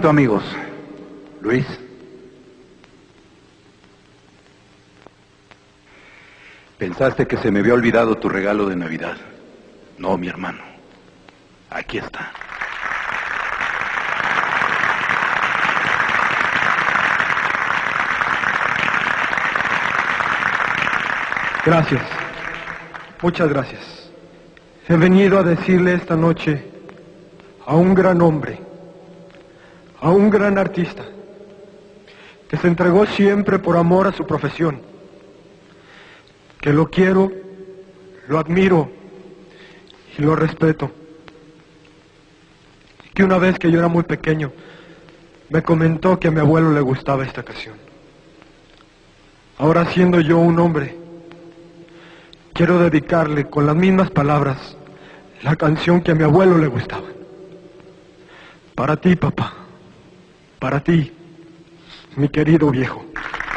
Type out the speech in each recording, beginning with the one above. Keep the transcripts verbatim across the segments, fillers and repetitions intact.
momento, amigos. Luis. Pensaste que se me había olvidado tu regalo de Navidad. No, mi hermano. Aquí está. Gracias. Muchas gracias. He venido a decirle esta noche a un gran hombre, a un gran artista, que se entregó siempre por amor a su profesión, que lo quiero, lo admiro y lo respeto. Y que una vez que yo era muy pequeño, me comentó que a mi abuelo le gustaba esta canción. Ahora, siendo yo un hombre, quiero dedicarle con las mismas palabras la canción que a mi abuelo le gustaba. Para ti, papá, para ti, mi querido viejo.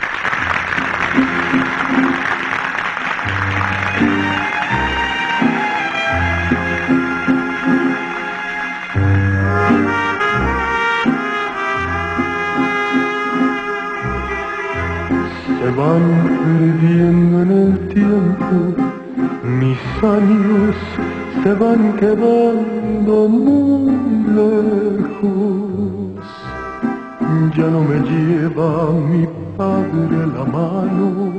Se van perdiendo en el tiempo, mis años se van quedando muy lejos. Ya no me lleva mi padre la mano,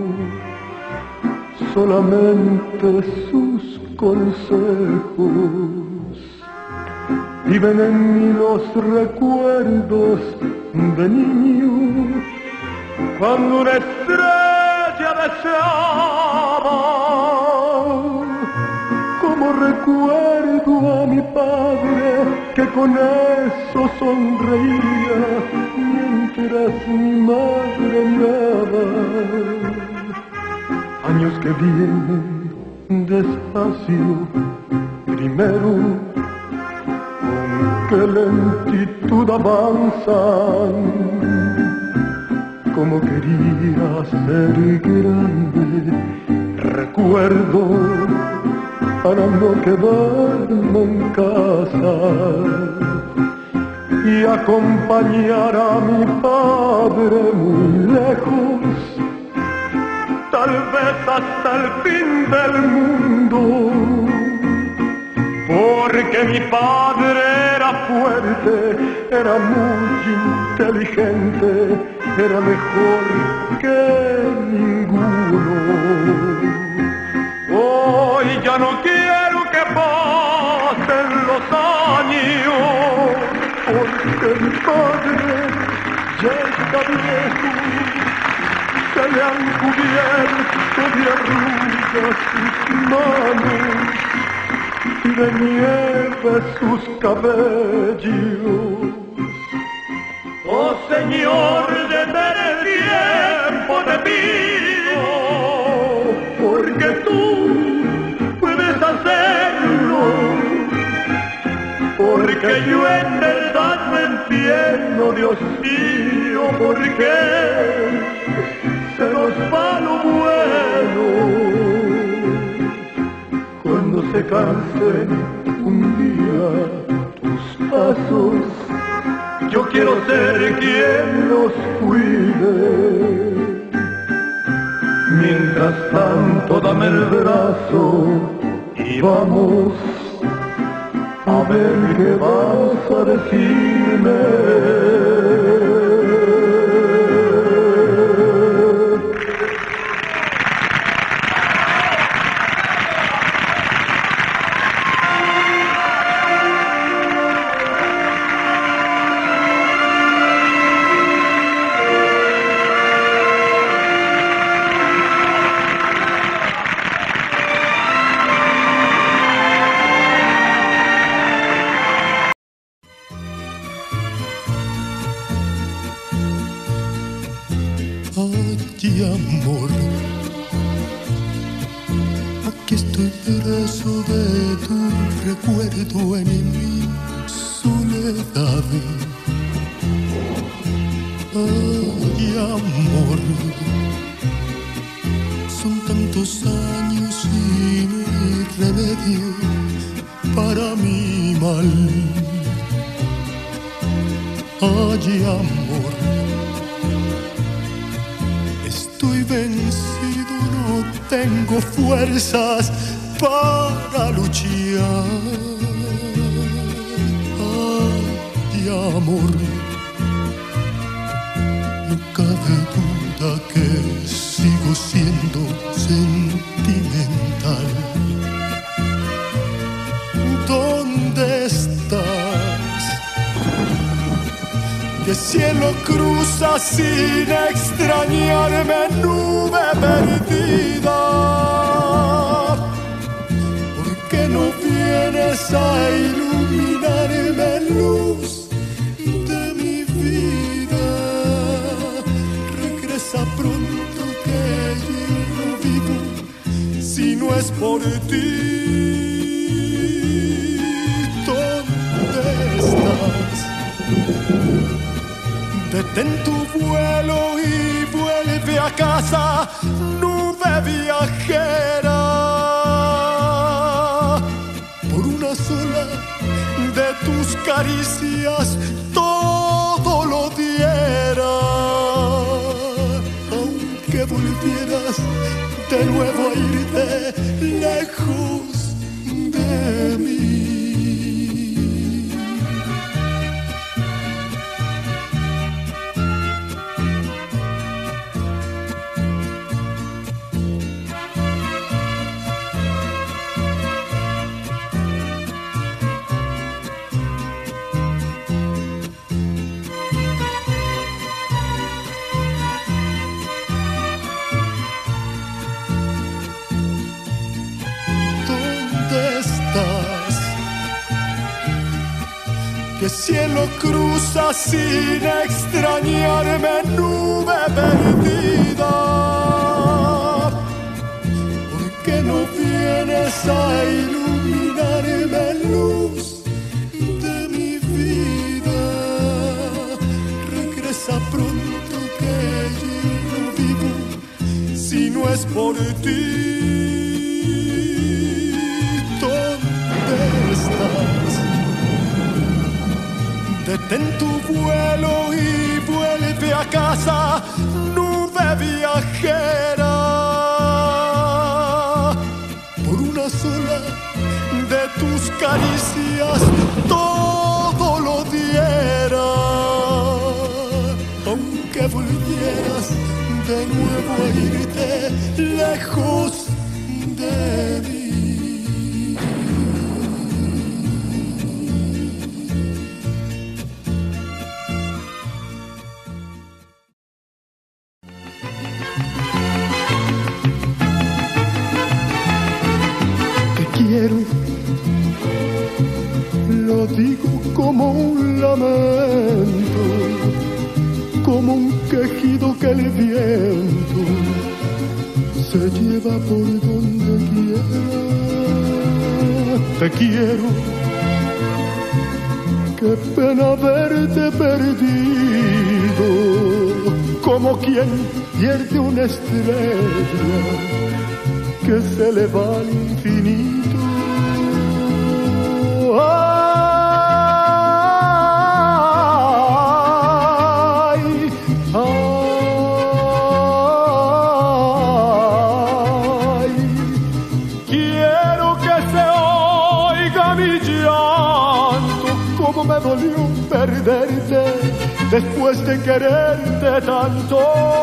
solamente sus consejos. Viven en mí los recuerdos de niño, cuando una estrella deseaba. Como recuerdo a mi padre que con eso sonreía mientras mi madre miraba. Años que vienen despacio, primero, con qué lentitud avanzan. Como quería ser grande, recuerdo para no quedarme en casa y acompañar a mi padre muy lejos, tal vez hasta el fin del mundo, porque mi padre era fuerte, era muy inteligente, era mejor que ninguno. Hoy ya no quiero que pasen los años, porque mi padre ya está viejo, se le han cubierto de arrugas sus manos y de nieve sus cabellos. Oh Señor, detén el tiempo, te pido, porque tú puedes hacerlo, porque yo en verdad me entiendo, Dios mío, porque se nos va lo bueno. Cuando se cansen un día tus pasos, yo quiero ser quien los cuide. Mientras tanto dame el brazo y vamos a ver qué vas a decirme. Ay, amor, aquí estoy preso de tu recuerdo en mi soledad. Ay, amor, son tantos años y no hay remedio para mi mal. Ay, amor, estoy vencido, no tengo fuerzas para luchar. Ay, amor, no cabe duda que sigo siendo sentimental. ¿Dónde estás? ¿Qué cielo cruza sin extrañarme, nube perdida? ¿Por qué no vienes a iluminarme, luz de mi vida? Regresa pronto que yo no vivo si no es por ti. ¿Dónde estás? Detén tu vuelo y vuelve a casa, nube viajera. Por una sola de tus caricias todo lo diera. Aunque volvieras de nuevo a irte lejos de mí. ¿Qué cielo cruza sin extrañarme, nube perdida? ¿Por qué no vienes a iluminarme, luz de mi vida? Regresa pronto que yo no vivo si no es por ti. ¿Dónde estás? Detén tu vuelo y vuelve a casa, nube viajera. Por una sola de tus caricias todo lo diera. Aunque volvieras de nuevo a irte lejos de mí. Lo digo como un lamento, como un quejido que el viento se lleva por donde quiera. Te quiero, qué pena verte perdido, como quien pierde una estrella que se le va al infinito. Ay, ay, quiero que se oiga mi llanto, como me dolió perderte después de quererte tanto.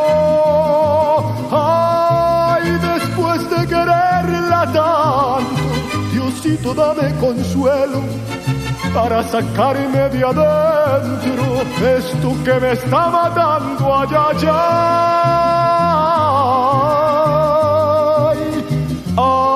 Ay, después de quererla tanto, Diosito, dame consuelo para sacarme de adentro esto que me está matando allá, allá. Ay, ay.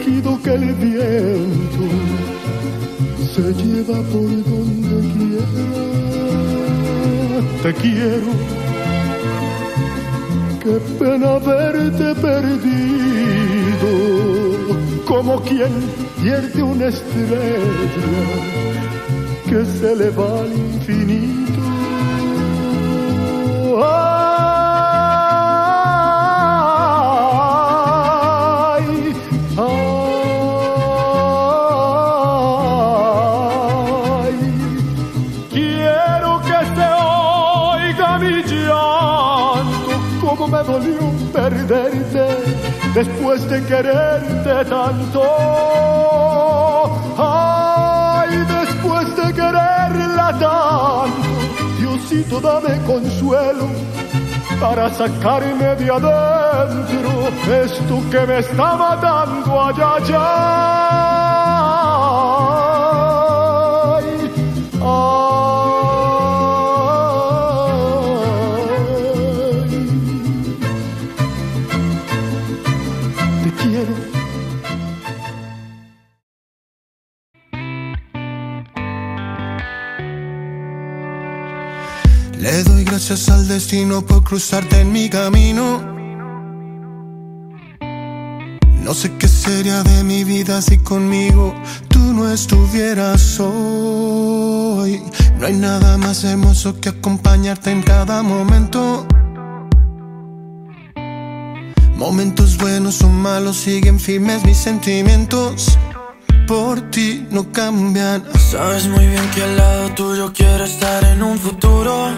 líquido que el viento se lleva por donde quiera. Te quiero, qué pena verte perdido, como quien pierde una estrella que se le va al infinito. Ay, ay, quiero que se oiga mi llanto, como me dolió perderte después de quererte tanto. Ay, después de quererla tanto, Diosito, dame consuelo para sacarme de adentro esto que me está matando allá, allá. Ay, ay, te quiero. Le doy gracias al destino por cruzarte en mi camino. No sé qué sería de mi vida si conmigo tú no estuvieras hoy. No hay nada más hermoso que acompañarte en cada momento. Momentos buenos o malos, siguen firmes mis sentimientos. Por ti no cambian. Sabes muy bien que al lado tuyo quiero estar en un futuro.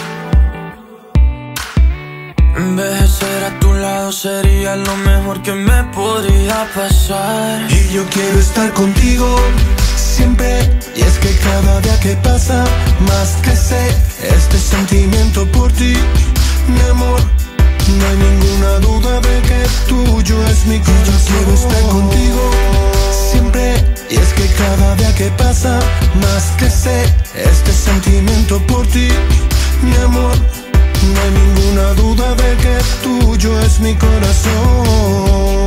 Envejecer a tu lado sería lo mejor que me podría pasar. Y yo quiero estar contigo siempre. Y es que cada día que pasa más crece este sentimiento por ti, mi amor. No hay ninguna duda de que tuyo es mi corazón. Yo quiero estar contigo siempre. Y es que cada día que pasa más crece este sentimiento por ti, mi amor. No hay ninguna duda de que tuyo es mi corazón.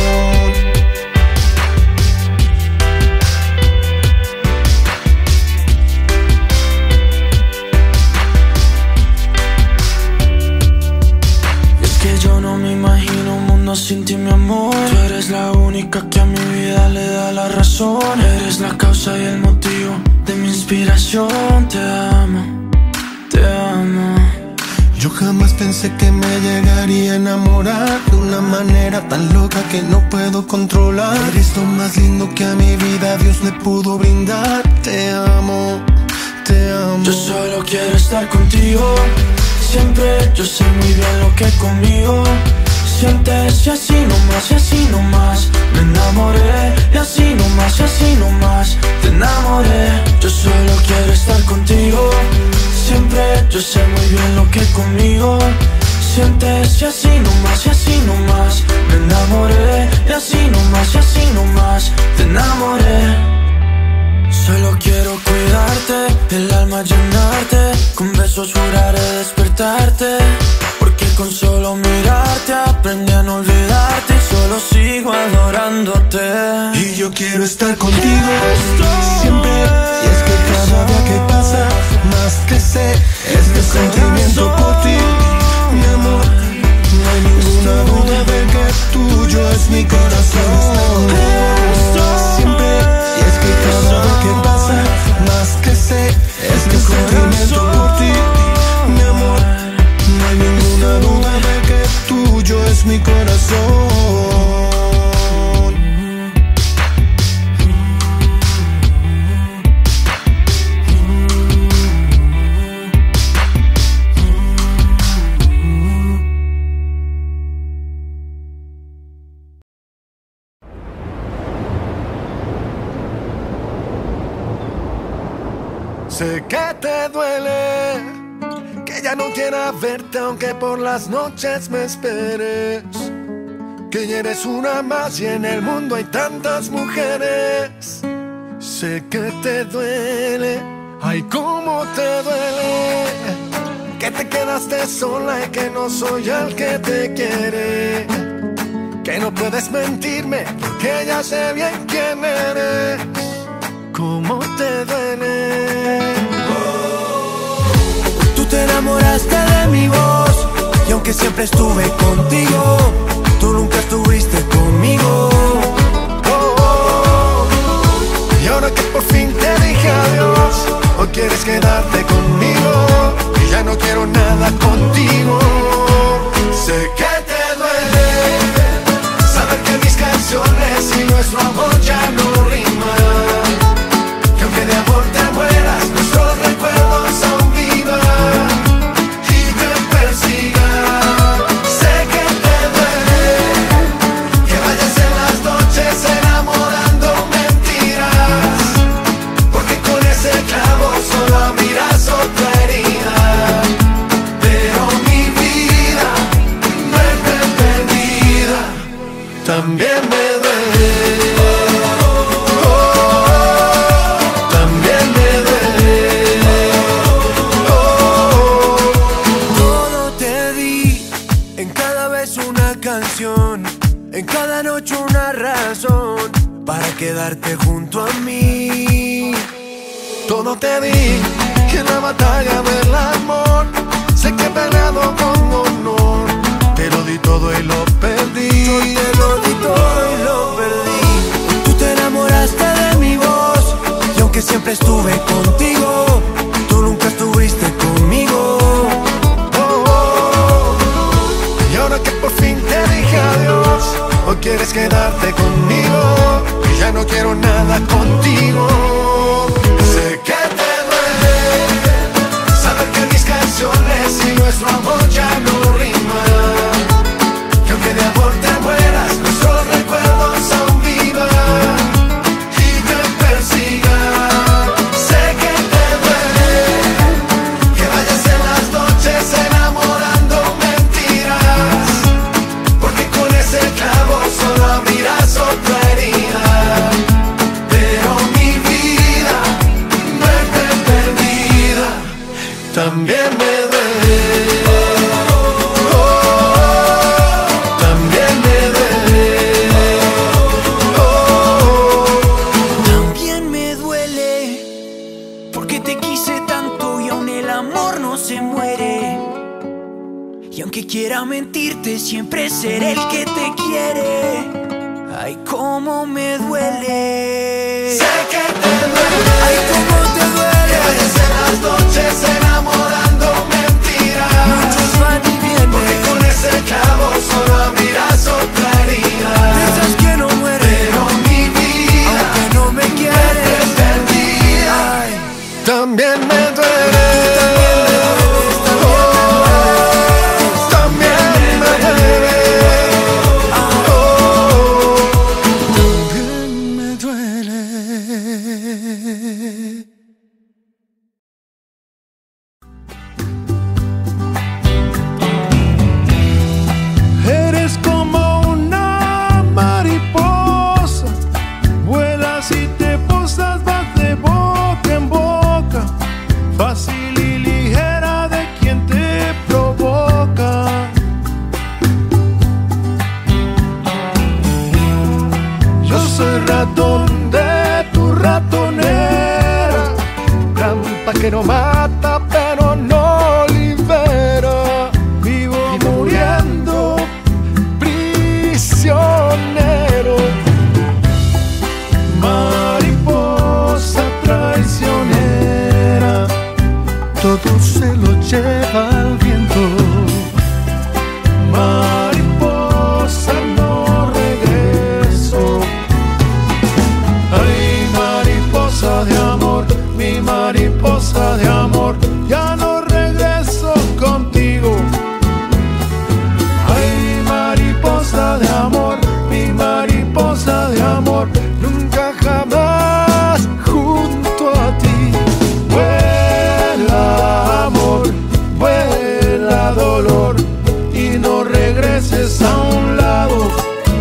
Me imagino un mundo sin ti, mi amor. Tú eres la única que a mi vida le da la razón. Eres la causa y el motivo de mi inspiración. Te amo, te amo. Yo jamás pensé que me llegaría a enamorar de una manera tan loca que no puedo controlar. Eres lo más lindo que a mi vida Dios le pudo brindar. Te amo, te amo. Yo solo quiero estar contigo siempre. Yo sé muy bien lo que conmigo sientes. Y así nomás, y así nomás me enamoré. Y así nomás, y así nomás te enamoré. Yo solo quiero estar contigo siempre. Yo sé muy bien lo que conmigo sientes. Y así nomás, y así nomás me enamoré. Y así nomás, y así nomás te enamoré. Solo quiero cuidarte, el alma llenarte, con besos juraré despertarte. Porque con solo mirarte aprendí a no olvidarte y solo sigo adorándote. Y yo quiero estar contigo siempre. Y es que cada día que pasa más crece este sentimiento por ti, mi amor. No hay ninguna duda de que tuyo es mi corazón. Siempre. Y es que cada día que pasa más crece este sentimiento por ti, mi amor. No hay ninguna duda de que tuyo es mi corazón. Sé que te duele, que ya no quiera verte aunque por las noches me esperes. Que ya eres una más y en el mundo hay tantas mujeres. Sé que te duele, ay cómo te duele, que te quedaste sola y que no soy el que te quiere. que no puedes mentirme, porque ya sé bien quién eres. ¿Cómo te duele? Tú te enamoraste de mi voz, y aunque siempre estuve contigo, tú nunca estuviste conmigo. Oh, oh. Y ahora que por fin te dije adiós, hoy quieres quedarte conmigo, y ya no quiero nada contigo. Sé que te duele saber que mis canciones y nuestro amor ya no riman, que aunque de amor te mueras, nuestros recuerdos aún vivan y te persigan. Sé que te duele que vayas en las noches enamorando mentiras, porque con ese clavo solo abrirás otra herida. Pero mi vida no es perdida, también me duele. En cada noche una razón para quedarte junto a mí. Todo te di en la batalla del amor. Sé que he peleado con honor. Te lo di todo y lo perdí. Yo te lo di todo y lo perdí. Tú te enamoraste de mi voz, y aunque siempre estuve contigo, tú nunca estuviste conmigo. Oh, oh. Y ahora que por fin te dije adiós, hoy quieres quedarte conmigo, y ya no quiero nada contigo. Sé que te duele saber que mis canciones y nuestro amor ya no riman, que aunque de amor te mueras, nuestros recuerdos aún vivan y te persigan. Sé que te duele que vayas en las noches enamorando mentiras, porque con ese clavo solo abrirás otra herida. Pero mi vida no es perdida, también me duele. Oh, también me duele. Oh, también me duele, porque te quise tanto y aún el amor no se muere. Y aunque quiera mentirte, siempre seré el que te quiere. Ay, cómo me duele. Sé que te duele. Ay, cómo te duele que vayas en las noches enamorando mentiras. Muchos van y vienen, porque con ese clavo solo abrirás otra herida. Piensas que no muere, pero mi vida, aunque no me quieres, es perdida. Ay, también me duele. Que no mata pero no libera, vivo muriendo prisionero. Mariposa traicionera, todo se lo lleva el viento. Mariposa no regreso. Ay, mariposa de amor, mi mariposa de amor, ya no regreso contigo. Ay, mariposa de amor, mi mariposa de amor, nunca jamás junto a ti. Vuela amor, vuela dolor, y no regreses a un lado.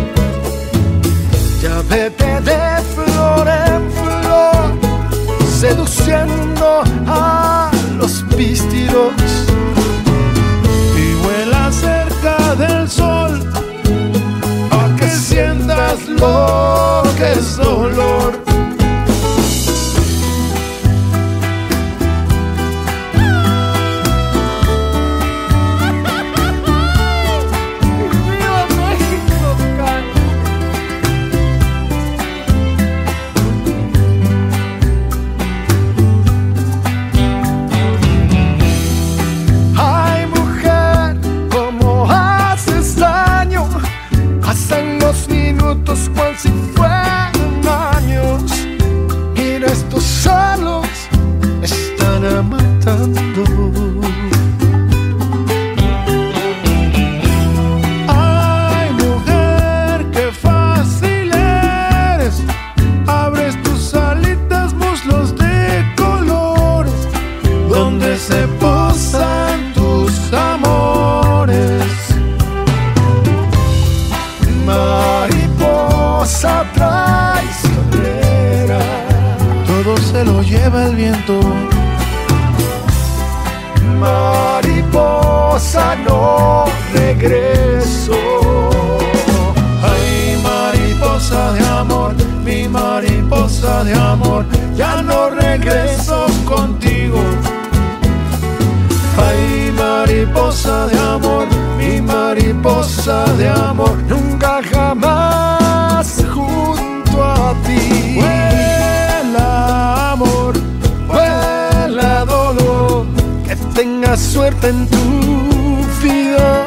Ya vete de flor en flor, seduciendo a los pístiros, y vuela cerca del sol, pa' que lo que es dolor. Cual si fueran años, y estos celos están matando. Ay, mujer, qué fácil eres. Abres tus alitas, muslos de colores, donde se posan tus amores. Mariposa traicionera, todo se lo lleva el viento. Mariposa, no regreso. Ay, mariposa de amor, mi mariposa de amor, ya no regreso contigo. Ay, mariposa de amor, mi mariposa de amor, nunca jamás junto a ti. Vuela amor, vuela dolor, que tengas suerte en tu vida.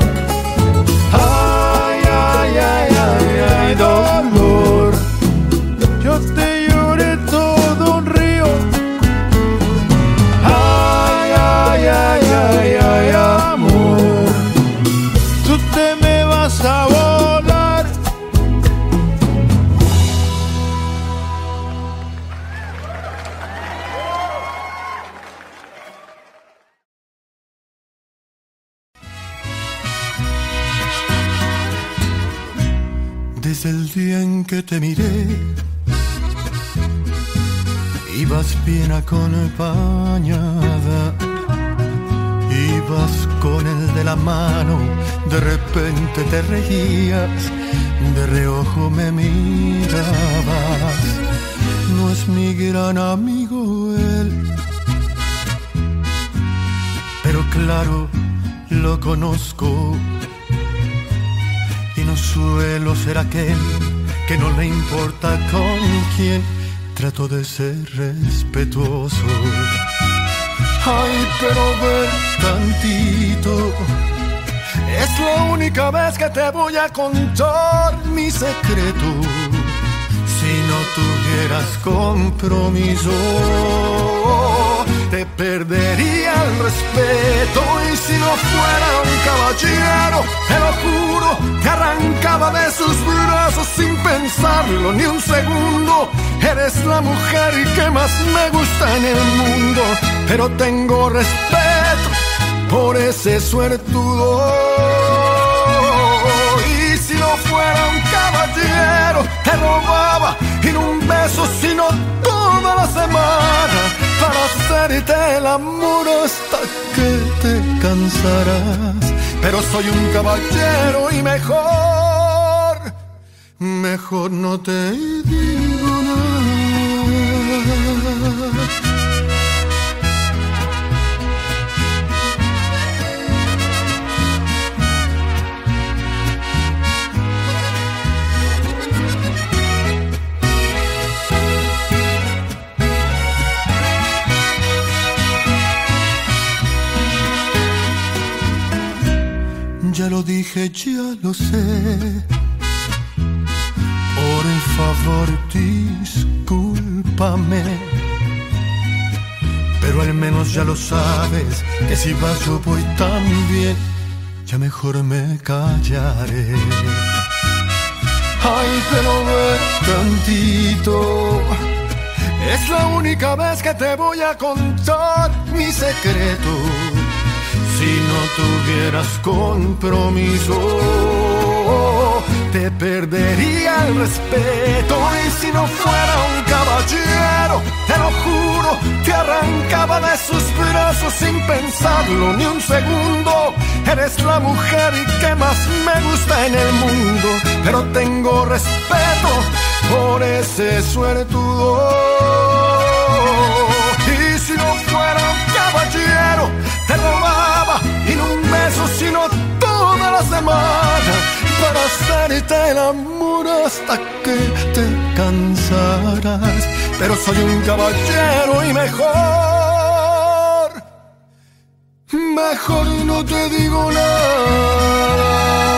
Ay, ay, ay, ay, ay, dolor, yo te lloré todo un río. Ay, ay, ay, ay, ay, amor, tú te me vas a volar. Desde el día en que te miré, ibas bien acompañada. Ibas con él de la mano, de repente te reías, de reojo me mirabas. No es mi gran amigo él, pero claro, lo conozco. Y no suelo ser aquel que no le importa con quién, trato de ser respetuoso. Ay, pero ven tantito, es la única vez que te voy a contar mi secreto. Si no tuvieras compromiso, te perdería el respeto. Y si no fuera un caballero, te lo juro, te arrancaba de sus brazos sin pensarlo ni un segundo. Eres la mujer que más me gusta en el mundo, pero tengo respeto por ese suertudo. Y si no fuera un caballero, te robaba y no un beso, sino toda la semana, para hacerte el amor hasta que te cansarás. Pero soy un caballero y mejor, mejor no te digo nada. Ya lo dije, ya lo sé. Por favor, discúlpame. Pero al menos ya lo sabes, que si vas yo voy también. Ya mejor me callaré. Ay, pero ven tantito, es la única vez que te voy a contar mi secreto. Si no tuvieras compromiso, te perdería el respeto. Y si no fuera un caballero, te lo juro, te arrancaba de sus brazos beso sin pensarlo ni un segundo. Eres la mujer que más me gusta en el mundo, pero tengo respeto por ese suertudo. Y si no fuera un caballero, te robaba y no un beso, sino toda la semana, para hacerte el amor hasta que te cansarás. Pero soy un caballero y mejor, mejor no te digo nada.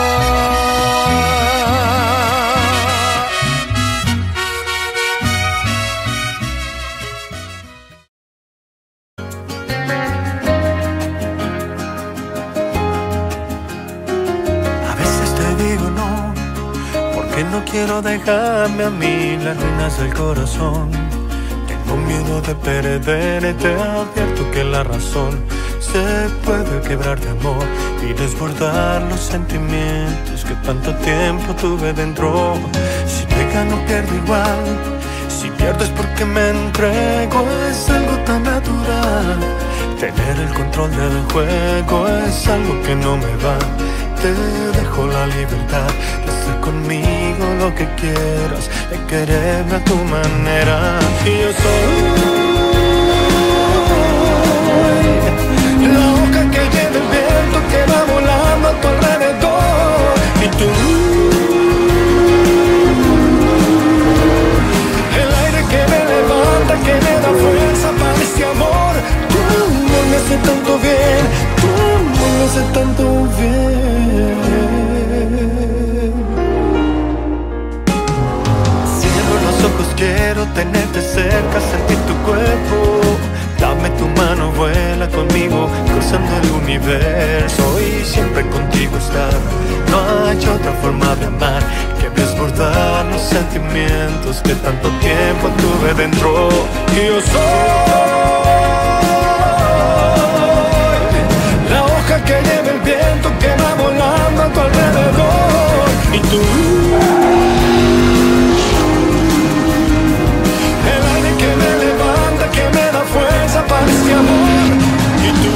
A veces te digo no, porque no quiero dejarme a mí las ruinas del corazón. Tengo miedo de perderte, advierto que la razón se puede quebrar de amor y desbordar los sentimientos que tanto tiempo tuve dentro. Si te gano pierdo igual, si pierdo es porque me entrego, es algo tan natural. Tener el control del juego es algo que no me va. Te dejo la libertad de hacer conmigo lo que quieras, de quererme a tu manera. Y yo soy la hoja que lleva el viento, que va volando a tu alrededor. Y tú, el aire que me levanta, que me da fuerza para este amor. Tu amor me hace tanto bien, tu amor me hace tanto bien. Cierro los ojos, quiero tenerte cerca, sentir tu cuerpo. Dame tu mano, vuela conmigo, cruzando el universo y siempre contigo estar. No hay otra forma de amar que desbordar los sentimientos que tanto tiempo tuve dentro. Y yo soy la hoja que lleva el viento, que va volando a tu alrededor. Y tú, el aire que me levanta, que me da fuerza para este amor. Y tú,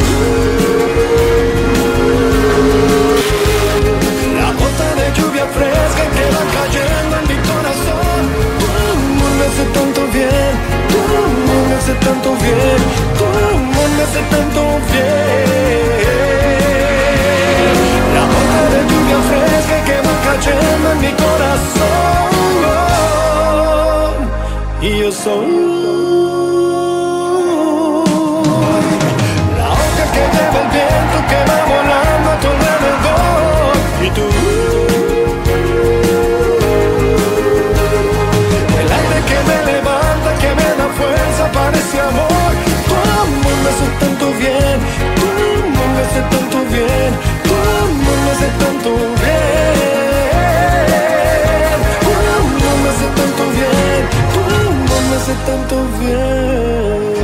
la gota de lluvia fresca que va cayendo en mi corazón. Tu amor me hace tanto bien, tu amor me hace tanto bien, tu amor me hace tanto bien. La gota de lluvia fresca que va cayendo en mi corazón. Y yo soy que lleva el viento, que va volando a tu alrededor. Y tú, el aire que me levanta, que me da fuerza para ese amor. Tu amor me hace tanto bien, tu amor me hace tanto bien, tu amor me hace tanto bien. Tu amor me hace tanto bien, tu amor me hace tanto bien.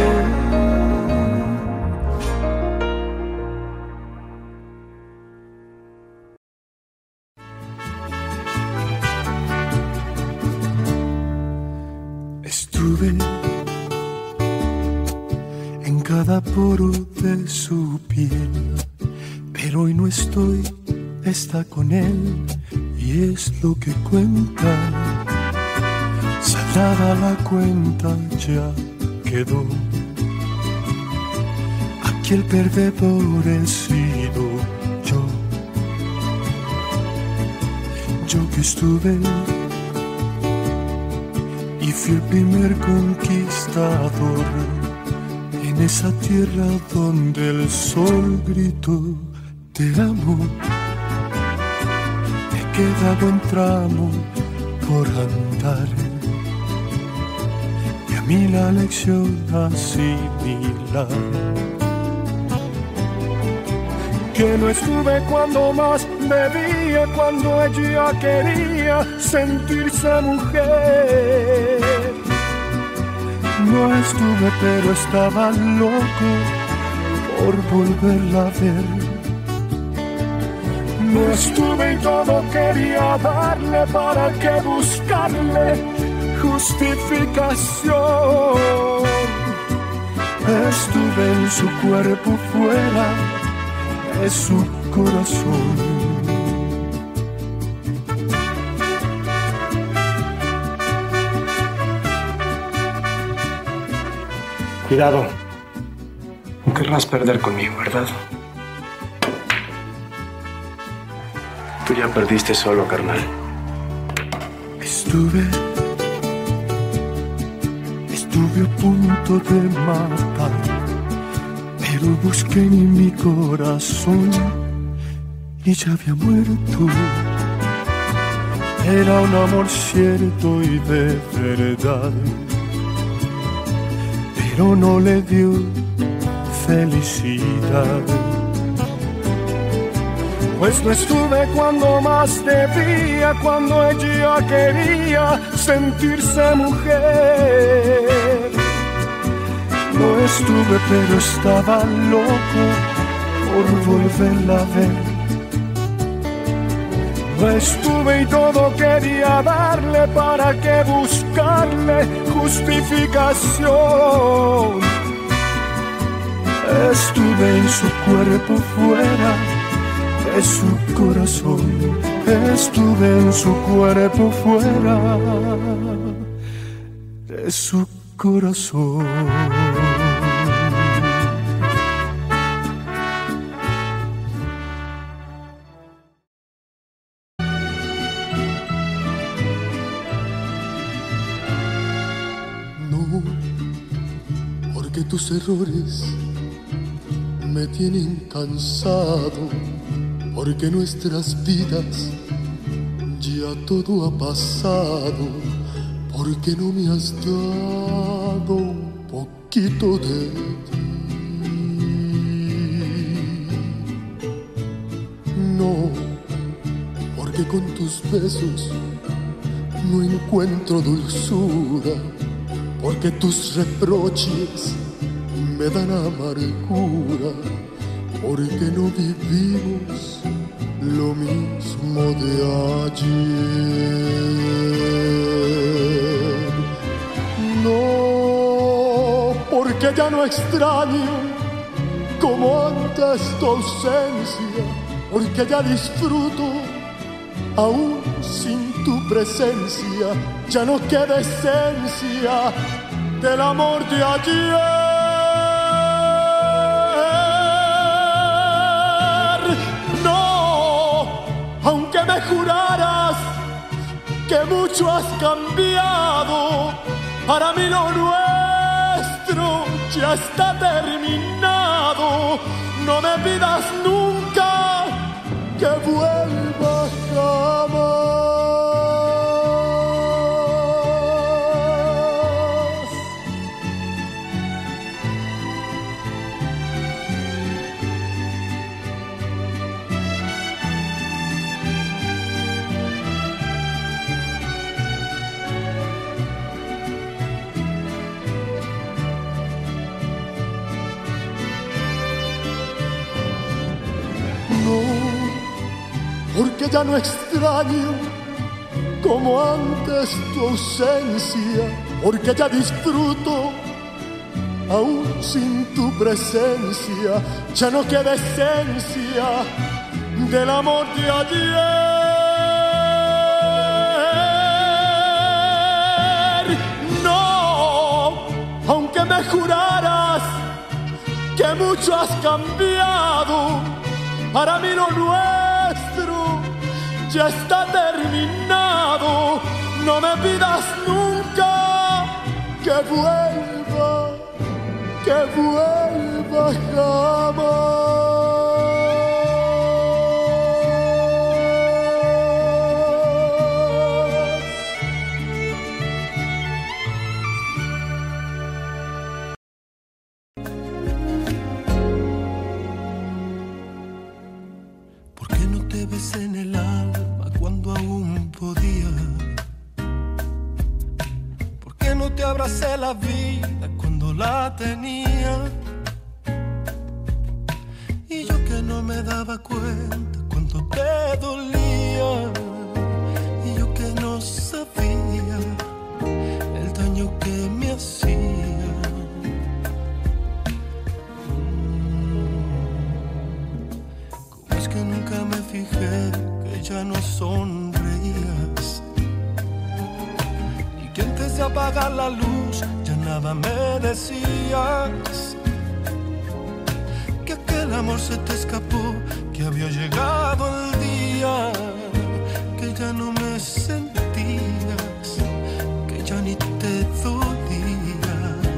Estuve en cada poro de su piel, pero hoy no estoy, está con él y es lo que cuenta. Saldada la cuenta ya quedó, aquí el perdedor he sido yo. Yo que estuve y fui el primer conquistador en esa tierra donde el sol gritó te amo. He quedado un tramo por andar y a mí la lección asimilar. Que no estuve cuando más debía, cuando ella quería sentirse mujer. No estuve, pero estaba loco por volverla a ver. No estuve y todo quería darle, para que buscarle justificación. Estuve en su cuerpo fuera de su corazón. Cuidado. No querrás perder conmigo, ¿verdad? Tú ya perdiste solo, carnal. Estuve, estuve a punto de matar, pero busqué en mi corazón y ya había muerto. Era un amor cierto y de verdad, pero no le dio felicidad. Pues no estuve cuando más debía, cuando ella quería sentirse mujer. No estuve, pero estaba loco por volverla a ver. No estuve y todo quería darle, para que buscarle justificación. Estuve en su cuerpo fuera de su corazón. Estuve en su cuerpo fuera de su corazón. No, porque tus errores me tienen cansado, porque nuestras vidas ya todo ha pasado, porque no me has dado un poquito de ti. No, porque con tus besos no encuentro dulzura, porque tus reproches me dan amargura, porque no vivimos lo mismo de ayer. No, porque ya no extraño como antes tu ausencia, porque ya disfruto aún sin tu presencia, ya no queda esencia del amor de ayer. Aunque me juraras que mucho has cambiado, para mí lo nuestro ya está terminado. No me pidas nunca que vuelva jamás. Porque ya no extraño como antes tu ausencia, porque ya disfruto aún sin tu presencia, ya no queda esencia del amor de ayer. No, aunque me juraras que mucho has cambiado, para mí lo nuestro ya está terminado. No me pidas nunca que vuelva, que vuelva jamás. ¿Por qué no te besé en el alma cuando aún podía? ¿Por qué no te abracé la vida cuando la tenía? Y yo que no me daba cuenta cuánto te dolía, y yo que no sabía el daño que me hacía. la luz ya nada me decías, que aquel amor se te escapó, que había llegado el día, que ya no me sentías, que ya ni te dolía.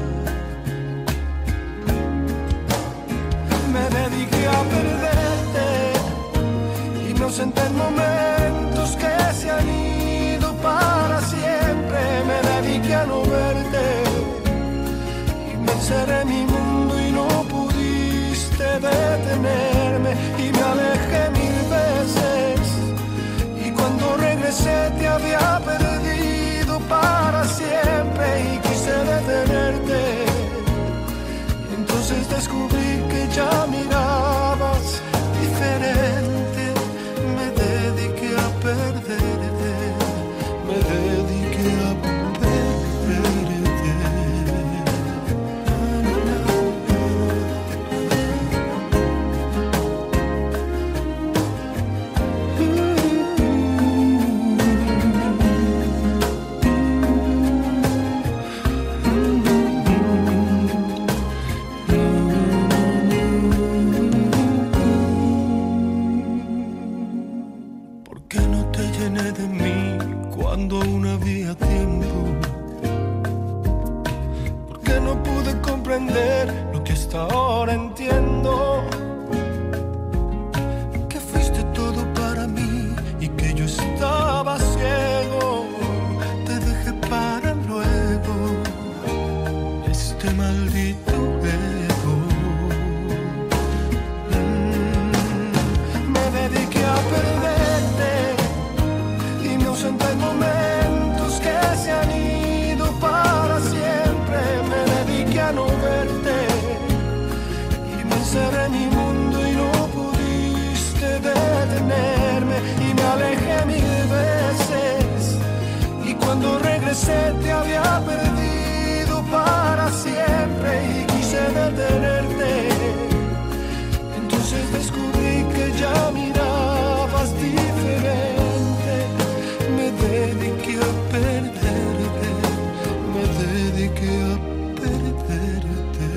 Me dediqué a perderte y me ausenté en momentos que se han ido para siempre. Me dediqué a no verte y me encerré en mi mundo y no pudiste detenerme, y me alejé mil veces y cuando regresé te había perdido para siempre y quise detenerte. Entonces descubrí que ya mirabas diferente. Me dediqué a perderte, me dediqué a perderte. De mí cuando aún había tiempo, porque no pude comprender lo que hasta ahora entiendo, que fuiste todo para mí y que yo estaba ciego. Te dejé para luego este maldito ego. mm, me dediqué a perder en momentos que se han ido para siempre. Me dediqué a no verte y me encerré en mi mundo y no pudiste detenerme, y me alejé mil veces y cuando regresé te había perdido para siempre y quise detenerte. Entonces descubrí que ya mirabas diferente. Me dediqué a perderte, me dediqué a perderte.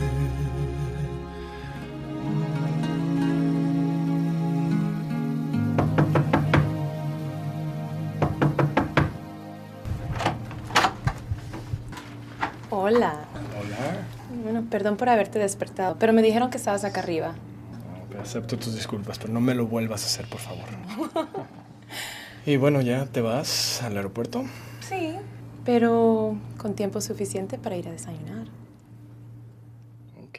Hola. Hola. Bueno, perdón por haberte despertado, pero me dijeron que estabas acá arriba. No, acepto tus disculpas, pero no me lo vuelvas a hacer, por favor. Y bueno, ¿ya te vas al aeropuerto? Sí, pero con tiempo suficiente para ir a desayunar. Ok.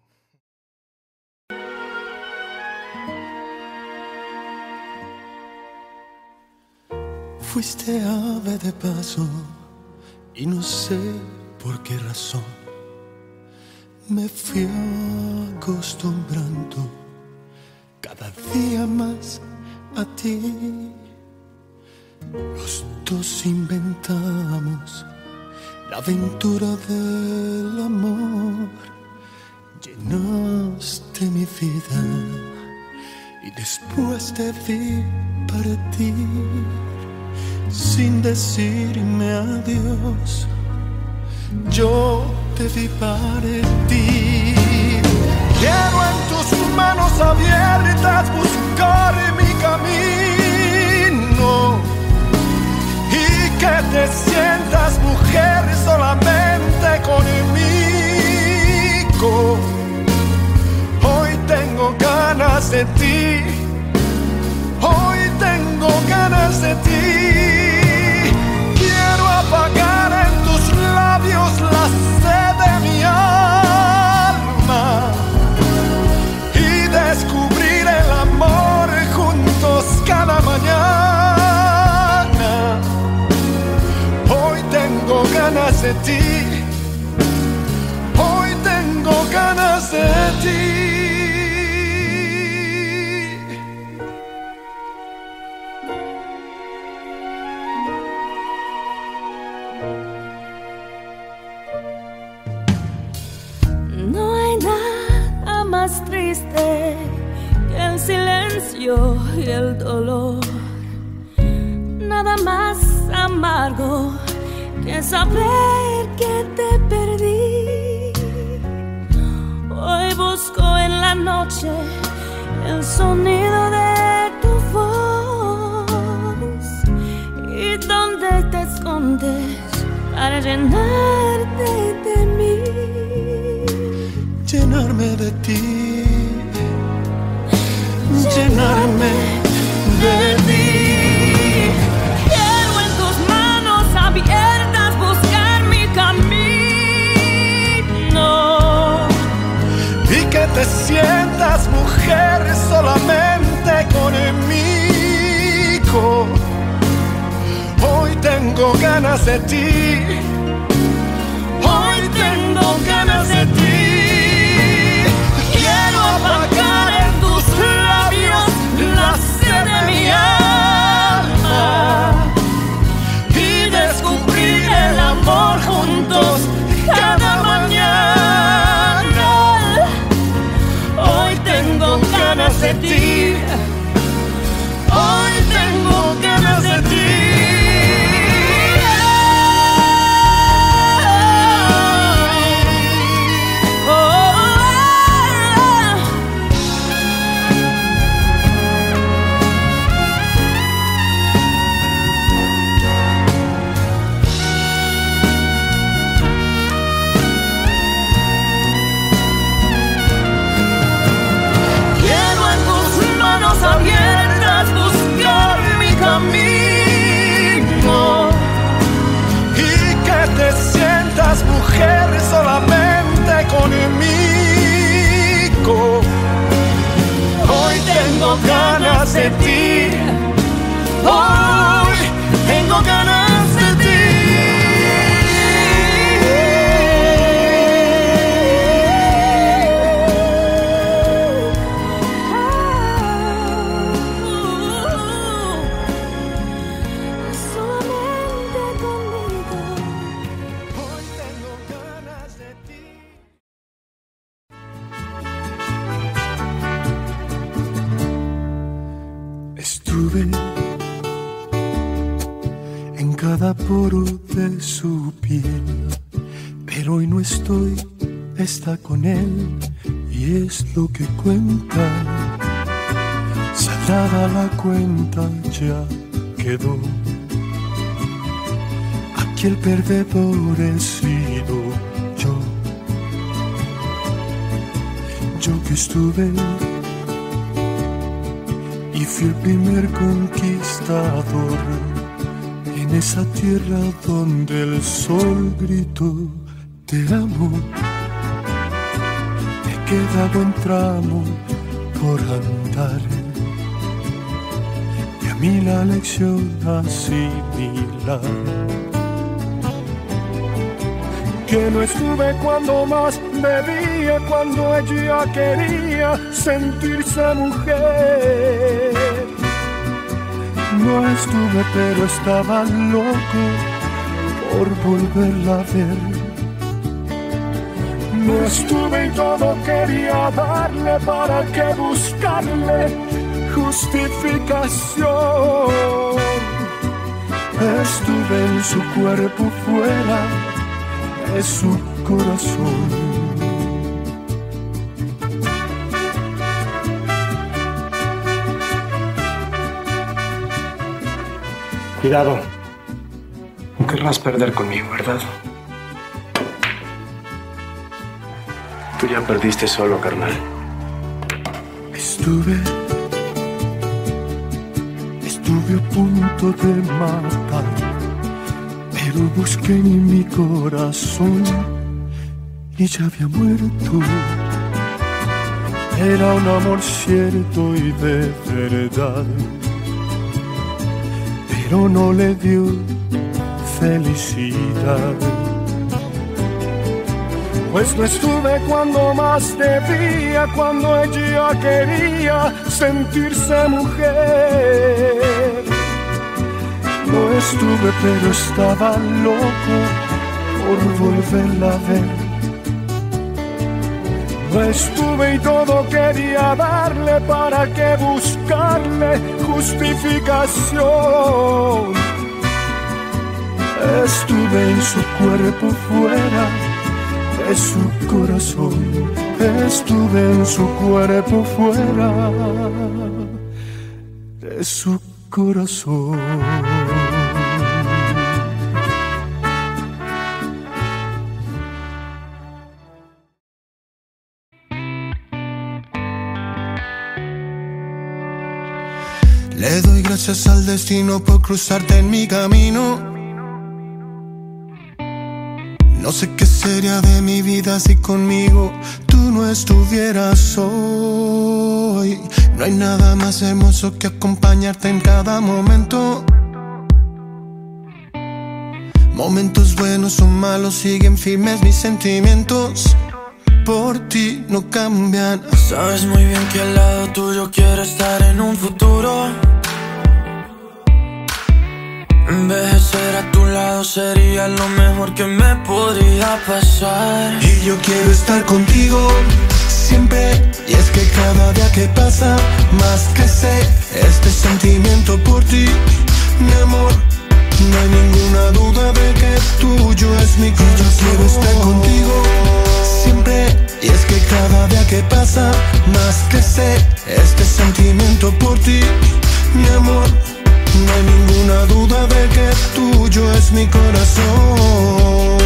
Fuiste ave de paso y no sé por qué razón me fui acostumbrando cada día más a ti. Los dos inventamos la aventura del amor. Llenaste mi vida y después te vi partir sin decirme adiós. Yo te vi partir. Quiero en tus manos abiertas buscar mi camino, que te sientas mujer solamente conmigo. Hoy tengo ganas de ti, hoy tengo ganas de ti. Quiero apagar en tus labios la sed de mi alma y descubrir el amor juntos cada mañana. Tengo ganas de ti, hoy tengo ganas de ti. No hay nada más triste que el silencio y el dolor, nada más amargo que saber que te perdí. Hoy busco en la noche el sonido de tu voz. ¿Y dónde te escondes para llenarte de mí? Llenarme de ti, llenarme de ti. Quiero en tus manos abiertas buscar mi camino. Y que te sientas mujer solamente conmigo. Hoy tengo ganas de ti. Hoy tengo ganas de ti. Quiero apagar en tus labios la sed de mi alma y descubrir el amor juntos cada mañana. Hoy tengo ganas de ti. Hoy tengo ganas de ti. Abiertas buscar mi camino y que te sientas mujer solamente conmigo. Hoy tengo ganas de ti. Hoy tengo ganas de ti. Estuve en cada poro de su piel, pero hoy no estoy, está con él y es lo que cuenta. Saldada la cuenta ya quedó. Aquí el perdedor he sido yo. Yo que estuve y fui el primer conquistador en esa tierra donde el sol gritó te amo. He quedado en tramo por andar y a mí la lección asimilar. Que no estuve cuando más debía, cuando ella quería sentirse mujer. No estuve, pero estaba loco por volverla a ver. No estuve y todo quería darle, para que buscarle justificación. Estuve en su cuerpo fuera de su corazón. Cuidado. No querrás perder conmigo, ¿verdad? Tú ya perdiste solo, carnal. Estuve, estuve a punto de matar, pero busqué en mi corazón y ya había muerto. Era un amor cierto y de verdad, pero no le dio felicidad. Pues no estuve cuando más debía, cuando ella quería sentirse mujer. No estuve, pero estaba loco por volverla a ver. No estuve y todo quería darle, para que buscarle justificación. Estuve en su cuerpo fuera de su corazón. Estuve en su cuerpo fuera de su corazón. Le doy gracias al destino por cruzarte en mi camino. No sé qué sería de mi vida si conmigo tú no estuvieras hoy. No hay nada más hermoso que acompañarte en cada momento. Momentos buenos o malos, siguen firmes mis sentimientos. Por ti no cambian. Sabes muy bien que al lado tuyo quiero estar en un futuro. Envejecer a tu lado sería lo mejor que me podría pasar. Y yo quiero estar contigo siempre. Y es que cada día que pasa más crece este sentimiento por ti, mi amor. No hay ninguna duda de que tuyo es mi corazón. Y yo quiero estar contigo siempre. Y es que cada día que pasa más crece este sentimiento por ti, mi amor. No hay ninguna duda de que tuyo es mi corazón.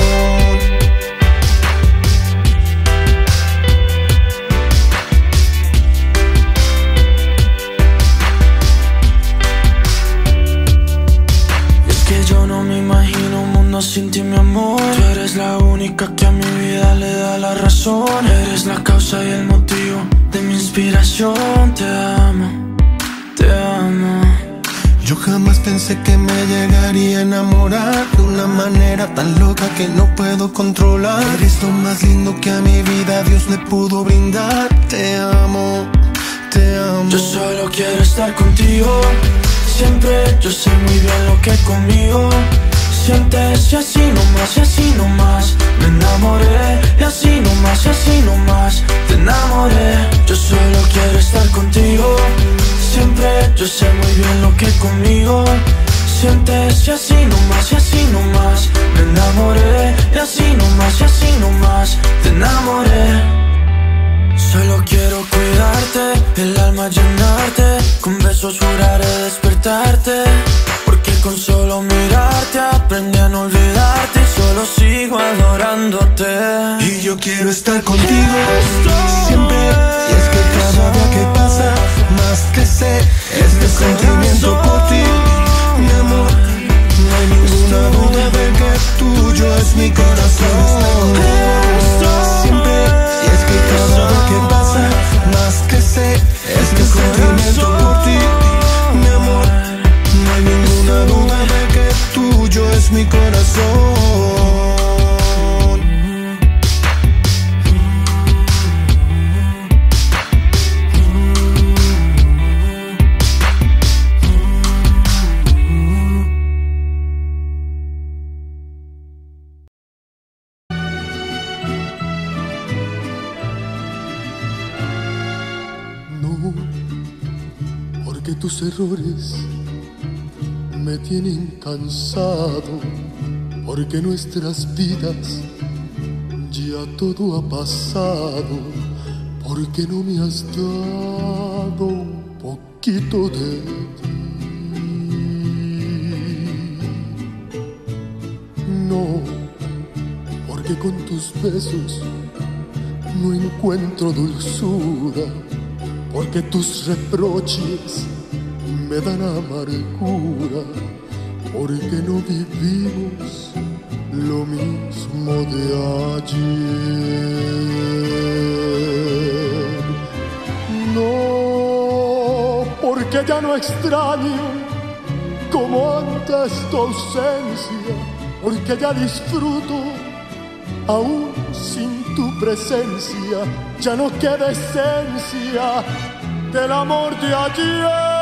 Y es que yo no me imagino un mundo sin ti, mi amor. Tú eres la única que a mi vida le da la razón. Eres la causa y el motivo de mi inspiración. Te amo, te amo. Yo jamás pensé que me llegaría a enamorar de una manera tan loca que no puedo controlar. Eres lo más lindo que a mi vida Dios le pudo brindar. Te amo, te amo. Yo solo quiero estar contigo siempre. Yo sé muy bien lo que conmigo sientes. Y así nomás, y así nomás me enamoré. Y así nomás, y así nomás te enamoré. Yo solo quiero estar contigo siempre. Yo sé muy bien lo que conmigo sientes. Y así nomás, y así nomás me enamoré. Y así nomás, y así nomás te enamoré. Solo quiero cuidarte, el alma llenarte. Con besos juraré despertarte. Porque con solo mirarte aprendí a no olvidarte. Y solo sigo adorándote. Y yo quiero estar contigo siempre. Y es que cada día que pasa más crece este sentimiento por ti, mi amor. No hay ninguna duda de que tuyo es mi corazón. Siempre. Y es que cada día que pasa más crece este sentimiento por ti, mi amor. No hay ninguna duda de que tuyo es mi corazón. Porque tus errores me tienen cansado, porque nuestras vidas ya todo ha pasado, porque no me has dado un poquito de ti. No, porque con tus besos no encuentro dulzura, porque tus reproches me dan amargura, porque no vivimos lo mismo de ayer. No, porque ya no extraño como antes tu ausencia, porque ya disfruto aún sin tu presencia, ya no queda esencia del amor de ayer.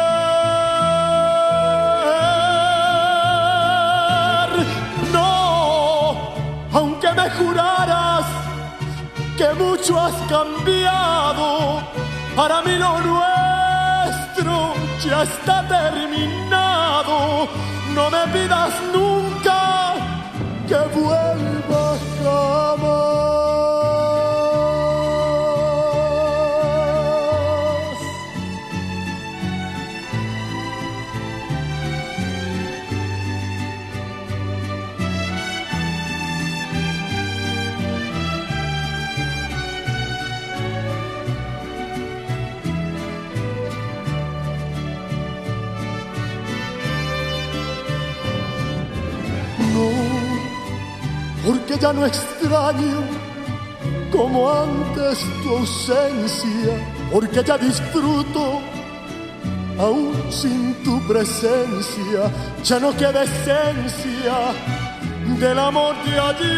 Aunque me juraras que mucho has cambiado, para mí lo nuestro ya está terminado. No me pidas nunca que vuelva jamás. Porque ya no extraño como antes tu ausencia, porque ya disfruto aún sin tu presencia, ya no queda esencia del amor de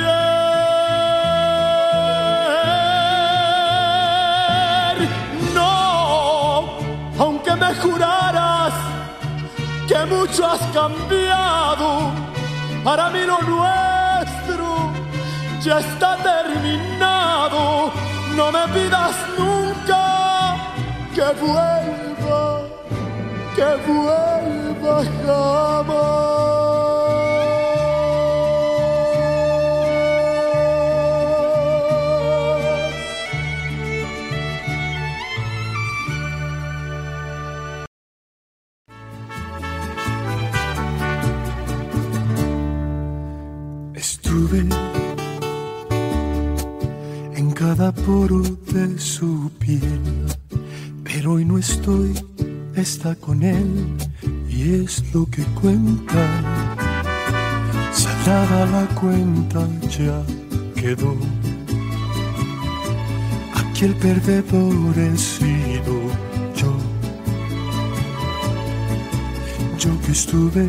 ayer. No, aunque me juraras que mucho has cambiado, para mí lo nuestro ya está terminado. No me pidas nunca que vuelva, que vuelva jamás. Estuve en cada poro de su piel, pero hoy no estoy, está con él y es lo que cuenta. Saldada la cuenta ya quedó. Aquí el perdedor he sido yo. Yo que estuve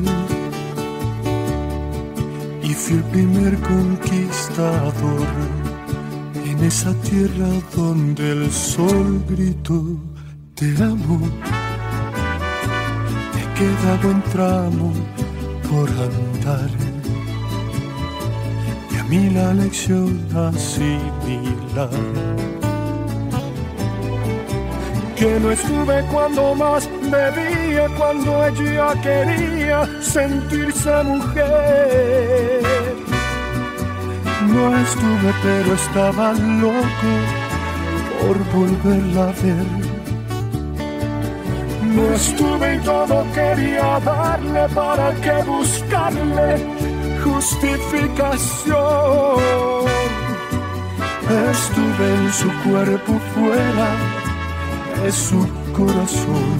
y fui el primer conquistador en esa tierra donde el sol gritó te amo. He quedado en tramo por andar y a mí la lección asimilar. Que no estuve cuando más debía, cuando ella quería sentirse mujer. No estuve, pero estaba loco por volverla a ver. No estuve y todo quería darle, para que buscarle justificación. Estuve en su cuerpo fuera de su corazón.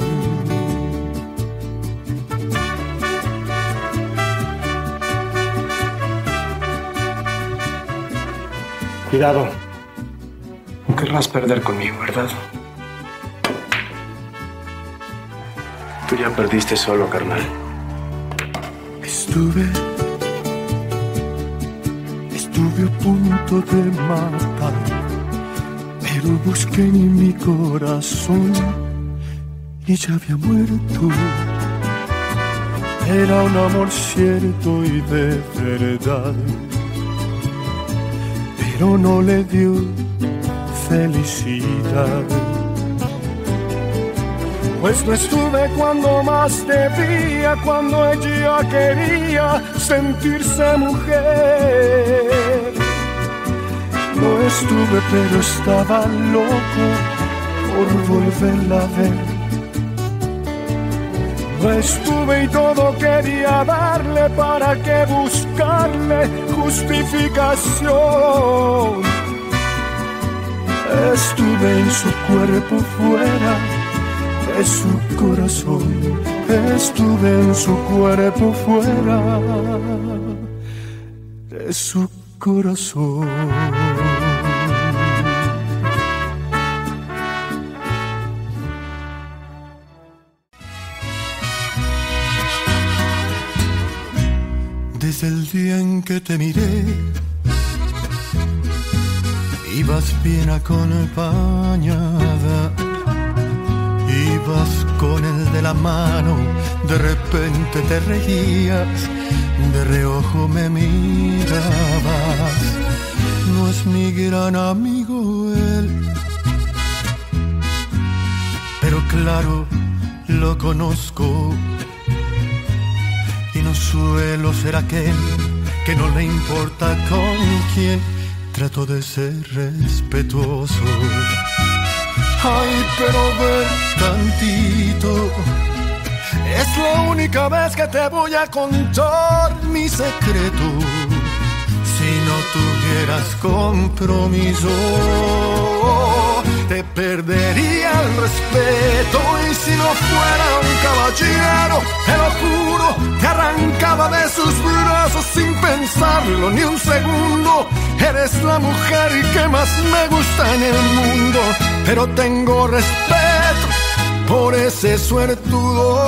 Cuidado. No querrás perder conmigo, ¿verdad? Tú ya perdiste solo, carnal. Estuve, estuve a punto de matar, pero busqué en mi corazón y ya había muerto. Era un amor cierto y de verdad, pero no le dio felicidad. Pues no estuve cuando más debía, cuando ella quería sentirse mujer. No estuve, pero estaba loco por volverla a ver. No estuve y todo quería darle, para que buscarle justificación. Estuve en su cuerpo fuera de su corazón. Estuve en su cuerpo fuera de su corazón. Desde el día en que te miré, ibas bien acompañada. Ibas con el de la mano, de repente te reías, de reojo me mirabas. No es mi gran amigo él, pero claro, lo conozco. Y no suelo ser aquel que no le importa con quién, trato de ser respetuoso. Ay, pero ver tantito, es la única vez que te voy a contar mi secreto. Si no tuvieras compromiso, te perdería el respeto. Y si no fuera un caballero, te lo juro, te arrancaba de sus brazos sin pensarlo ni un segundo. Eres la mujer que más me gusta en el mundo, pero tengo respeto por ese suertudo.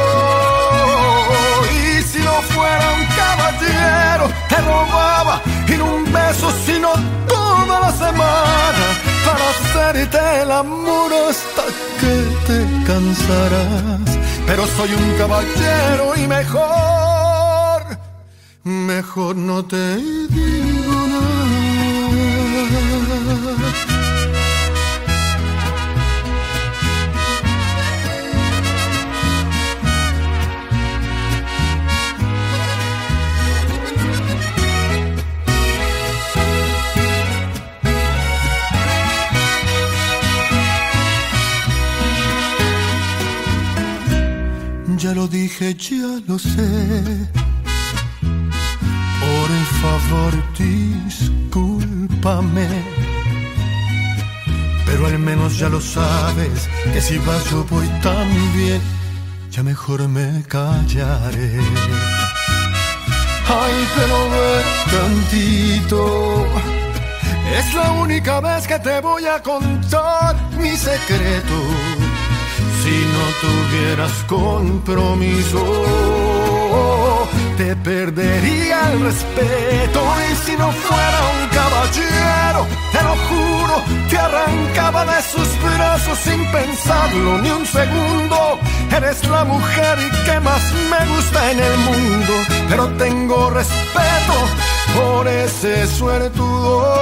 Y si no fuera un caballero, te robaba y no un beso, sino toda la semana, para hacerte el amor hasta que te cansarás. Pero soy un caballero y mejor, mejor no te digo nada. Ya lo dije, ya lo sé. Por el favor, discúlpame. Pero al menos ya lo sabes, que si vas yo voy también. Ya mejor me callaré. Ay, pero ve tantito, es la única vez que te voy a contar mi secreto. Si no tuvieras compromiso, te perdería el respeto. Y si no fuera un caballero, te lo juro, te arrancaba de sus brazos sin pensarlo ni un segundo. Eres la mujer que más me gusta en el mundo, pero tengo respeto por ese suertudo.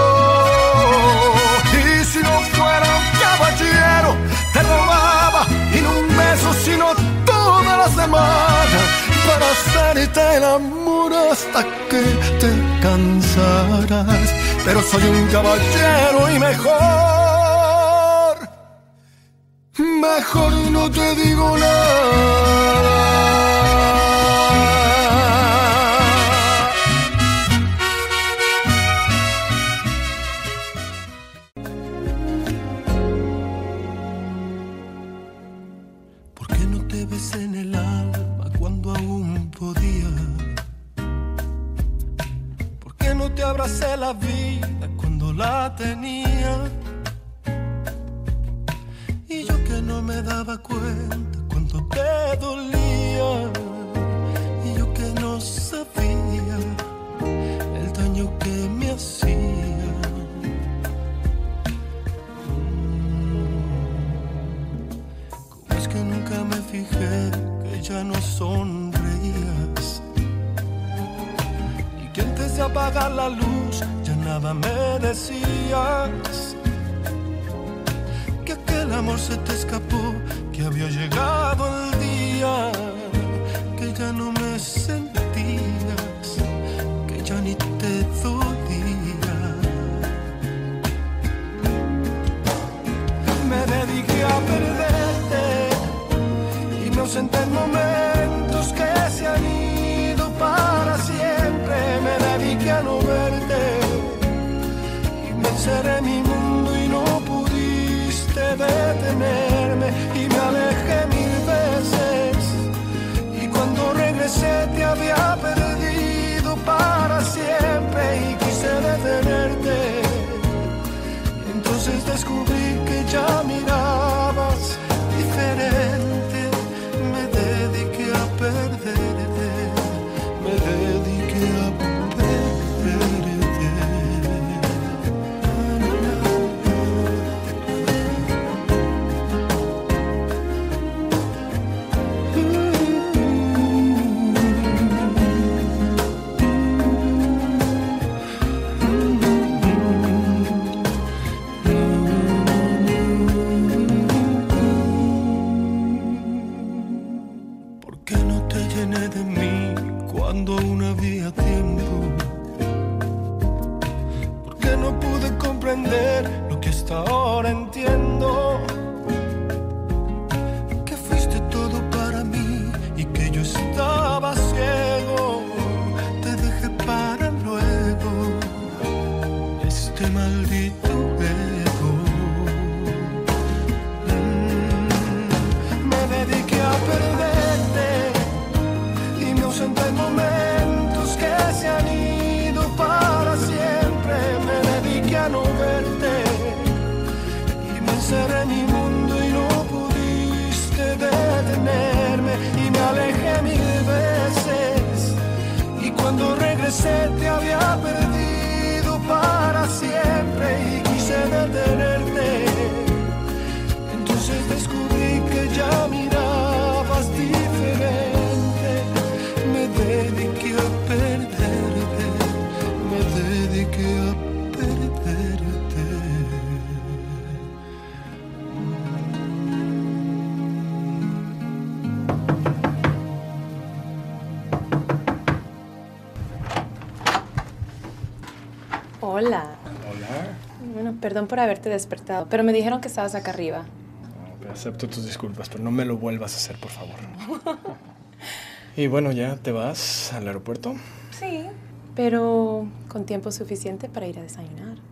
Y si no fuera un caballero, te robaba y no un beso, sino toda la semana, para hacerte el amor hasta que te cansarás. Pero soy un caballero y mejor, mejor no te digo nada. En el alma cuando aún podía, ¿por qué no te abracé la vida cuando la tenía? Y yo que no me daba cuenta cuánto te dolía, y yo que no sabía el daño que me hacía. ¿Cómo es que nunca me fijé que ya no sonreías? Y que antes de apagar la luz ya nada me decías. Que aquel amor se te escapó, que había llegado el día, que ya no me sentías, que ya ni te dolía. Me dediqué a perderte y me ausenté en momentos que se han ido para siempre. Me dediqué a no verte y me encerré en mi mundo y no pudiste detenerme. Y me alejé mil veces y cuando regresé te había perdido para siempre. Y quise detenerte y entonces descubrí que ya mirabas diferente. Me dediqué a perderte, me dediqué a perderte. Cuando regresé te había perdido para siempre y quise detenerte. Entonces descubrí que ya mirabas diferente. Me dediqué a perderte, me dediqué a perderte. Hola. Hola. Bueno, perdón por haberte despertado, pero me dijeron que estabas acá arriba. No, acepto tus disculpas, pero no me lo vuelvas a hacer, por favor. Y bueno, ¿ya te vas al aeropuerto? Sí, pero con tiempo suficiente para ir a desayunar.